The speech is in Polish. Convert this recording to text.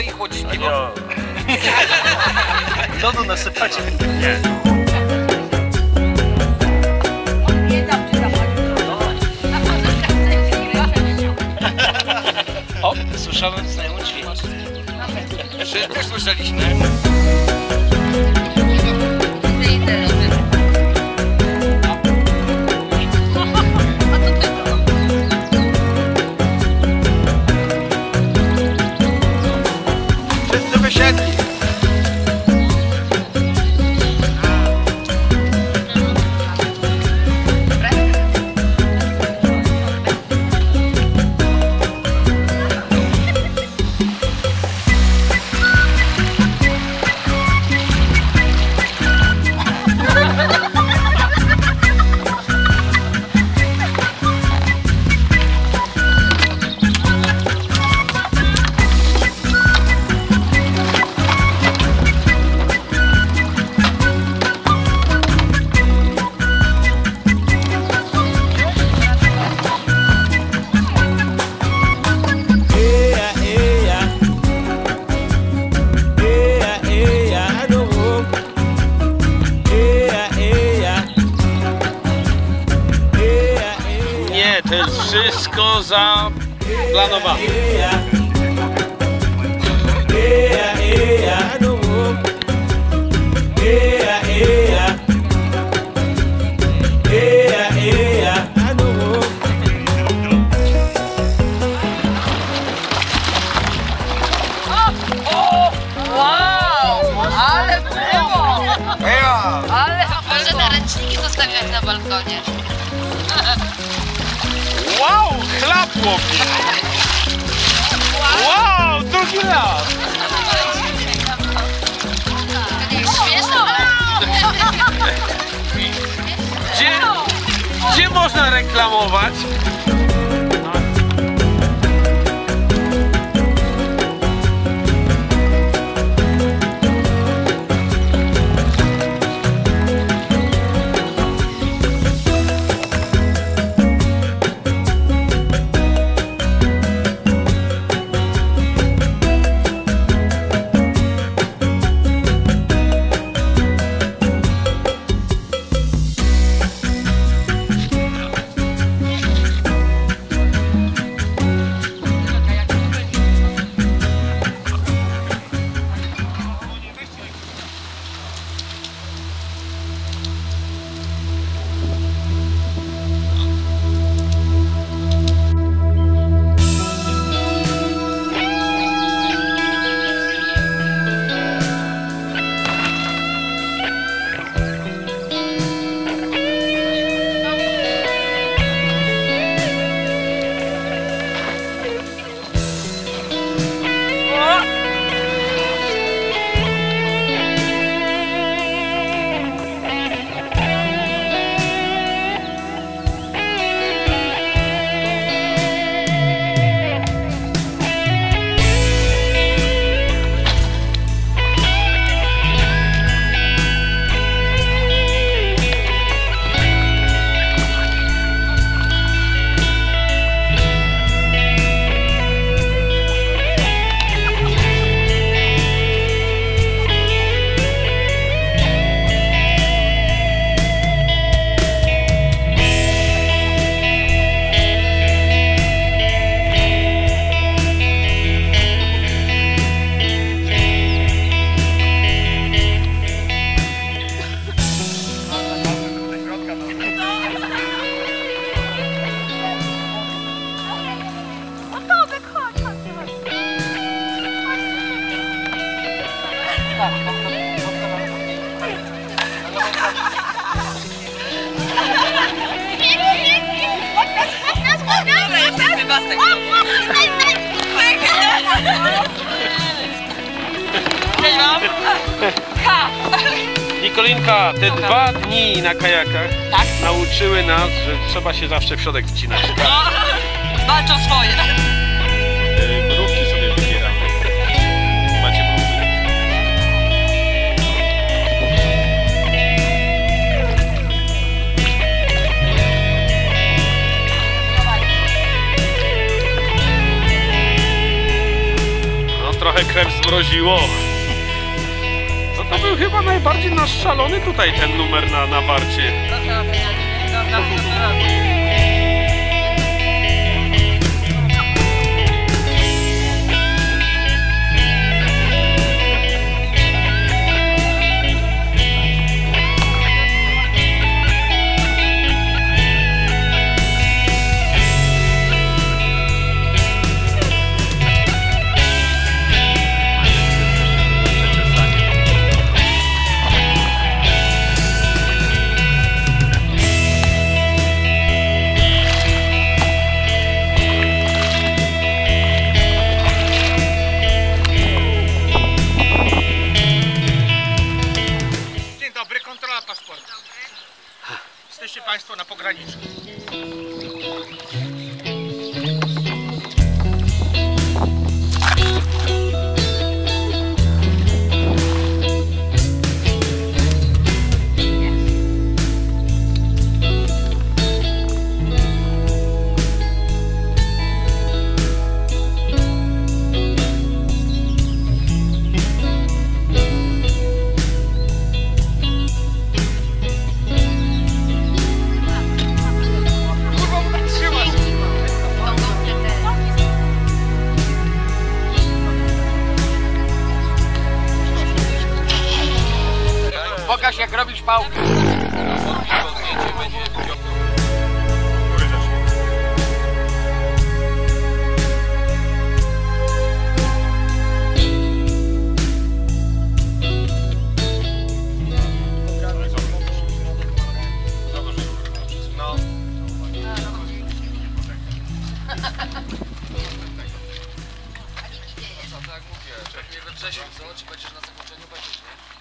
i chłodzić piwo? Lodu nasypacie. Nie. O, słyszałem znajomą dźwięk. Przecież też słyszeliśmy. Wszyscy wysiedli. To jest wszystko zaplanowane. Ale było! Ale... Może te ręczniki zostawiać na balkonie. Wow, chlapło mnie! Wow, drugi raz! To nie jest śmieszne? Gdzie można reklamować? Nikolinka, te 2 dni na kajakach nauczyły nas, że trzeba się zawsze w środek wcinać. No, walczą swoje. Mrówki sobie wybieramy. Macie mrówki? No trochę krew z zmroziło. No to był chyba najbardziej nasz szalony tutaj ten numer na warcie. Kontrola paszportu. Jesteście Państwo na pograniczu. Pokaż jak robisz pałkę. No. Co, tak jak mówię, we wrześniu, co? Czy będziesz na zakończeniu? Będziesz, nie?